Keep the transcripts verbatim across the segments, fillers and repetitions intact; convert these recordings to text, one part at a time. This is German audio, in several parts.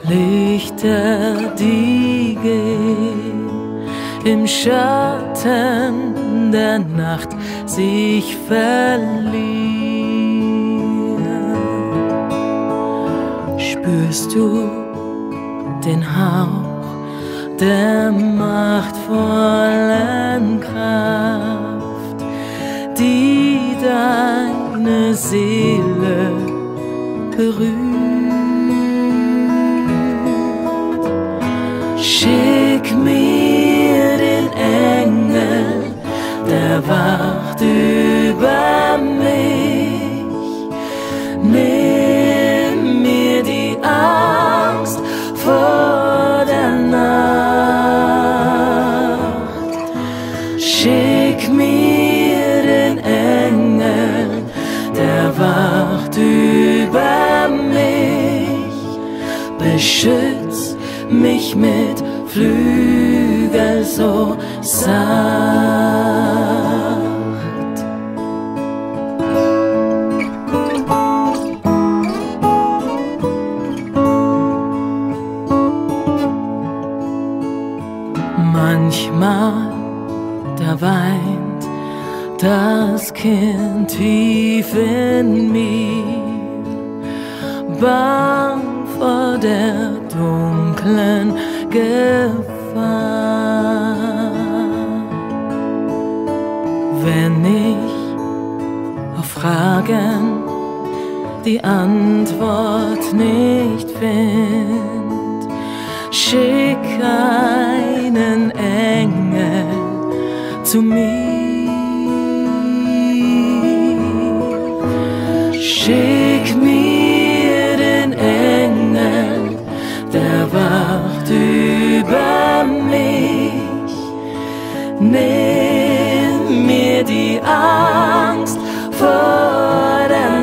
Lichter, die gehen im Schatten der Nacht sich verlieren. Spürst du den Hauch der machtvollen Kraft, die deine Seele berührt? Schick mir den Engel, der wacht über mich. Nimm mir die Angst vor der Nacht. Schick mir den Engel, der wacht über mich. Beschütz mich mit Flügel so sanft. Manchmal, da weint das Kind tief in mir, bang vor der dunklen Gefahr. Wenn ich auf Fragen die Antwort nicht find, schick einen Engel zu mir. Schick mir den Engel, der wacht über mich. Nimm mir die Angst vor der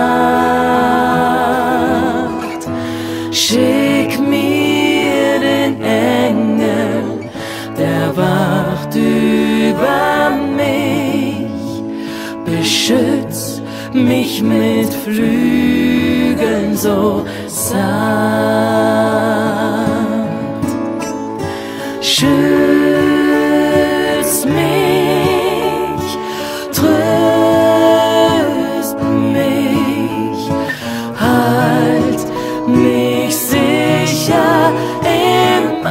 Nacht. Schick mir den Engel, der wacht über mich. Beschütz mich mit Flügeln so sanft. Schütz mich, tröst mich, halt mich sicher im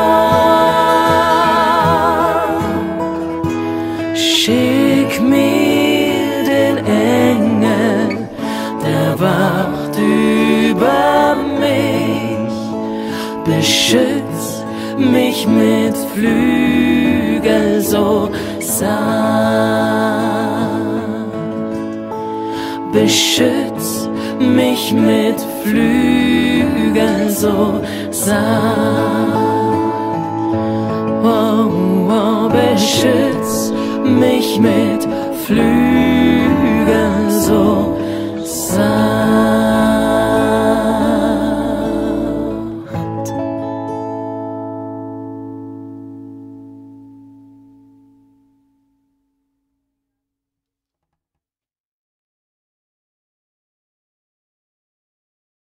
Arm. Schick mir den Engel, der wacht über mich. Beschütz mich mit Flügel so sanft. Beschütz mich mit Flügel so sanft. Oh, oh, beschütz mich mit Flügeln